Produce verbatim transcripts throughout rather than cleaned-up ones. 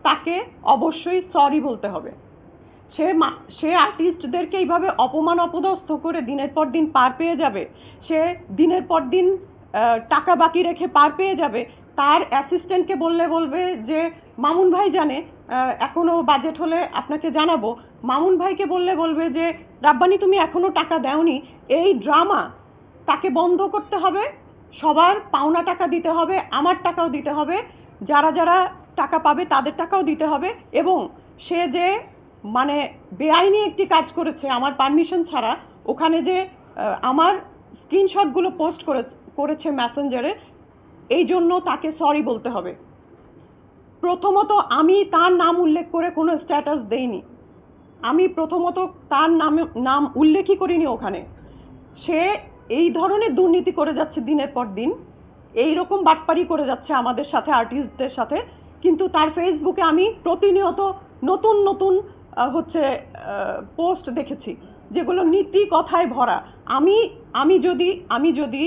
তাকে অবশ্যই সরি বলতে হবে। সে সে আর্টিস্টদেরকে এইভাবে অপমান অপদস্থ করে দিনের পর দিন পার পেয়ে যাবে, সে দিনের পর দিন টাকা বাকি রেখে পার পেয়ে যাবে। তার অ্যাসিস্ট্যান্টকে বললে বলবে যে মামুন ভাই জানে এখনও বাজেট হলে আপনাকে জানাবো, মামুন ভাইকে বললে বলবে যে রাব্বানি তুমি এখনও টাকা দেওনি। এই ড্রামা তাকে বন্ধ করতে হবে, সবার পাওনা টাকা দিতে হবে, আমার টাকাও দিতে হবে, যারা যারা টাকা পাবে তাদের টাকাও দিতে হবে। এবং সে যে মানে বেআইনি একটি কাজ করেছে আমার পারমিশন ছাড়া, ওখানে যে আমার স্ক্রিনশটগুলো পোস্ট করে করেছে মেসেঞ্জারে, এই জন্য তাকে সরি বলতে হবে। প্রথমত আমি তার নাম উল্লেখ করে কোনো স্ট্যাটাস দেইনি, আমি প্রথমত তার নামে নাম উল্লেখই করিনি ওখানে। সে এই ধরনের দুর্নীতি করে যাচ্ছে দিনের পর দিন, এই রকম বাটপারি করে যাচ্ছে আমাদের সাথে, আর্টিস্টদের সাথে। কিন্তু তার ফেসবুকে আমি প্রতিনিয়ত নতুন নতুন হচ্ছে পোস্ট দেখেছি যেগুলো নীতি কথায় ভরা। আমি আমি যদি আমি যদি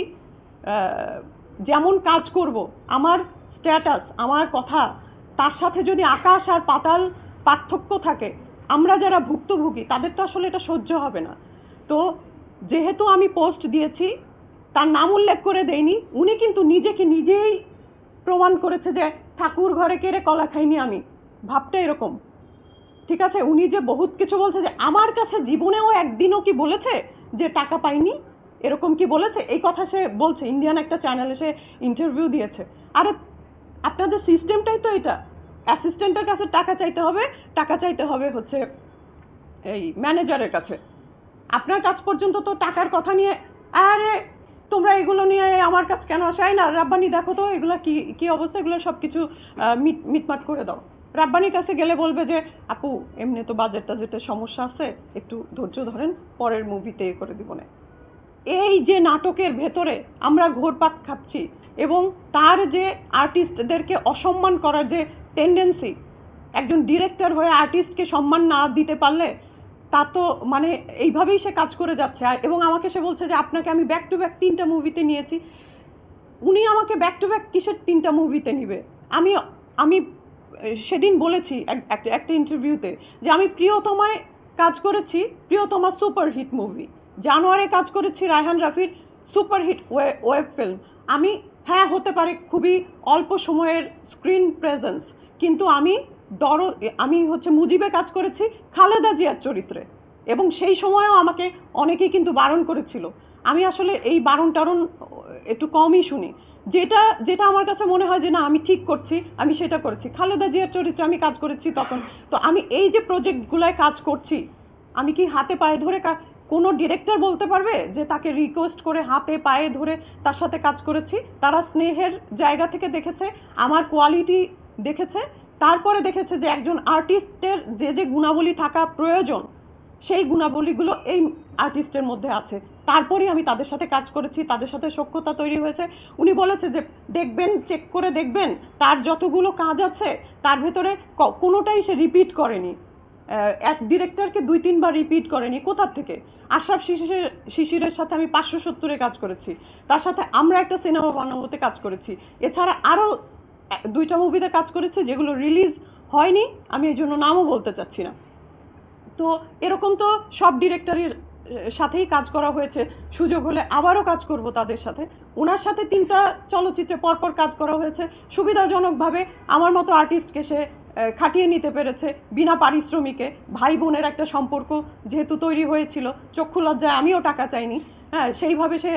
যেমন কাজ করব, আমার স্ট্যাটাস আমার কথা তার সাথে যদি আকাশ আর পাতাল পার্থক্য থাকে, আমরা যারা ভুক্তভোগী তাদের তো আসলে এটা সহ্য হবে না। তো যেহেতু আমি পোস্ট দিয়েছি, তার নাম উল্লেখ করে দেইনি, উনি কিন্তু নিজেকে নিজেই প্রমাণ করেছে যে ঠাকুর ঘরে কেড়ে কলা খাইনি আমি, ভাবটা এরকম। ঠিক আছে, উনি যে বহুত কিছু বলছে, যে আমার কাছে জীবনেও একদিনও কি বলেছে যে টাকা পাইনি, এরকম কি বলেছে? এই কথা সে বলছে, ইন্ডিয়ান একটা চ্যানেলে সে ইন্টারভিউ দিয়েছে। আরে আপনাদের সিস্টেমটাই তো এটা, অ্যাসিস্ট্যান্টের কাছে টাকা চাইতে হবে, টাকা চাইতে হবে হচ্ছে এই ম্যানেজারের কাছে, আপনার কাছ পর্যন্ত তো টাকার কথা নিয়ে, আরে তোমরা এগুলো নিয়ে আমার কাছে কেন আসো? না রাব্বানি দেখো তো এগুলো কি কী অবস্থা, এগুলো সব কিছু মিট মিটমাট করে দাও। রাব্বানির কাছে গেলে বলবে যে আপু এমনি তো বাজেট টাজেটের সমস্যা আছে, একটু ধৈর্য ধরেন, পরের মুভিতে এ করে দিব না। এই যে নাটকের ভেতরে আমরা ঘোরপাক খাচ্ছি, এবং তার যে আর্টিস্টদেরকে অসম্মান করার যে টেন্ডেন্সি, একজন ডিরেক্টর হয়ে আর্টিস্টকে সম্মান না দিতে পারলে তা তো মানে এইভাবেই সে কাজ করে যাচ্ছে। এবং আমাকে সে বলছে যে আপনাকে আমি ব্যাক টু ব্যাক তিনটা মুভিতে নিয়েছি। উনি আমাকে ব্যাক টু ব্যাক কিসের তিনটা মুভিতে নিবে? আমি আমি সেদিন বলেছি একটা একটা ইন্টারভিউতে যে আমি প্রিয়তমায় কাজ করেছি, প্রিয়তমা সুপারহিট মুভি। জানুয়ারে কাজ করেছি রায়হান রাফির সুপারহিট ওয়েব ফিল্ম। আমি হ্যাঁ হতে পারে খুবই অল্প সময়ের স্ক্রিন প্রেজেন্স, কিন্তু আমি দর আমি হচ্ছে মুজিবে কাজ করেছি খালেদা জিয়ার চরিত্রে, এবং সেই সময়ও আমাকে অনেকেই কিন্তু বারণ করেছিল। আমি আসলে এই বারণ টারণ একটু কমই শুনি, যেটা যেটা আমার কাছে মনে হয় যে না আমি ঠিক করছি, আমি সেটা করেছি। খালেদা জিয়ার চরিত্রে আমি কাজ করেছি তখন। তো আমি এই যে প্রজেক্টগুলোয় কাজ করছি, আমি কি হাতে পায়ে ধরে কোনো ডিরেক্টর বলতে পারবে যে তাকে রিকোয়েস্ট করে হাতে পায়ে ধরে তার সাথে কাজ করেছি? তারা স্নেহের জায়গা থেকে দেখেছে, আমার কোয়ালিটি দেখেছে, তারপরে দেখেছে যে একজন আর্টিস্টের যে যে গুণাবলী থাকা প্রয়োজন সেই গুণাবলীগুলো এই আর্টিস্টের মধ্যে আছে, তারপরেই আমি তাদের সাথে কাজ করেছি, তাদের সাথে সখ্যতা তৈরি হয়েছে। উনি বলেছে যে দেখবেন, চেক করে দেখবেন তার যতগুলো কাজ আছে তার ভেতরে কোনোটাই সে রিপিট করেনি, এক ডিরেক্টরকে দুই তিনবার রিপিট করেনি। কোথার থেকে? আশরাফ শিশিরের শিশিরের সাথে আমি পাঁচশো সত্তরে কাজ করেছি, তার সাথে আমরা একটা সিনেমা বানাবোতে কাজ করেছি, এছাড়া আরও দুইটা মুভিতে কাজ করেছি যেগুলো রিলিজ হয়নি, আমি এই জন্য নামও বলতে চাচ্ছি না। তো এরকম তো সব ডিরেক্টরের সাথেই কাজ করা হয়েছে, সুযোগ হলে আবারও কাজ করব তাদের সাথে। ওনার সাথে তিনটা চলচ্চিত্রে পরপর কাজ করা হয়েছে, সুবিধাজনকভাবে আমার মতো আর্টিস্টকে সে খাটিয়ে নিতে পেরেছে বিনা পারিশ্রমিকে। ভাই বোনের একটা সম্পর্ক যেহেতু তৈরি হয়েছিল, চক্ষু লজ্জায় আমিও টাকা চাইনি, হ্যাঁ সেইভাবে সে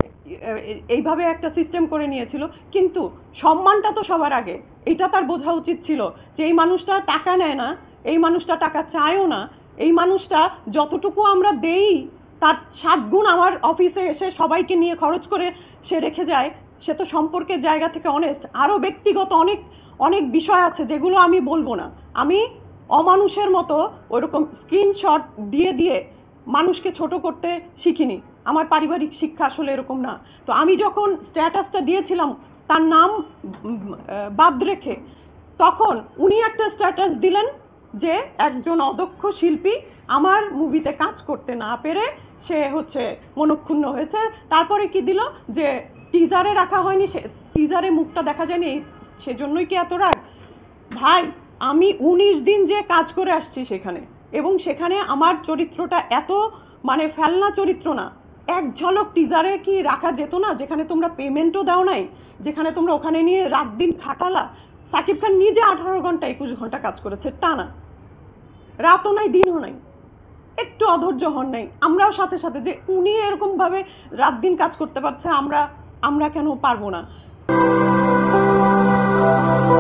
এইভাবে একটা সিস্টেম করে নিয়েছিল। কিন্তু সম্মানটা তো সবার আগে, এটা তার বোঝা উচিত ছিল যে এই মানুষটা টাকা নেয় না, এই মানুষটা টাকা চায়ও না, এই মানুষটা যতটুকু আমরা দেই তার সাত গুণ আমার অফিসে এসে সবাইকে নিয়ে খরচ করে সে রেখে যায়। সে তো সম্পর্কের জায়গা থেকে অনেস্ট। আরও ব্যক্তিগত অনেক অনেক বিষয় আছে যেগুলো আমি বলবো না। আমি অমানুষের মতো ওরকম স্ক্রিনশট দিয়ে দিয়ে মানুষকে ছোট করতে শিখিনি, আমার পারিবারিক শিক্ষা আসলে এরকম না। তো আমি যখন স্ট্যাটাসটা দিয়েছিলাম তার নাম বাদ রেখে, তখন উনি একটা স্ট্যাটাস দিলেন যে একজন অদক্ষ শিল্পী আমার মুভিতে কাজ করতে না পেরে সে হচ্ছে মনক্ষুণ্ণ হয়েছে। তারপরে কি দিল যে টিজারে রাখা হয়নি, সে টিজারে মুখটা দেখা যায়নি, সেজন্যই কি এত রাগ? ভাই আমি উনিশ দিন যে কাজ করে আসছি সেখানে, এবং সেখানে আমার চরিত্রটা এত মানে ফেলনা চরিত্র না। এক ঝলক টিজারে কি রাখা যেত না, যেখানে তোমরা পেমেন্টও দাও নাই, যেখানে তোমরা ওখানে নিয়ে রাত দিন খাটালা। সাকিব খান নিজে আঠারো ঘন্টা একুশ ঘন্টা কাজ করেছে টানা, রাতও নাই দিনও নাই, একটু অধৈর্য হন নাই। আমরাও সাথে সাথে যে উনি এরকমভাবে রাত দিন কাজ করতে পারছে, আমরা আমরা কেন পারবো না?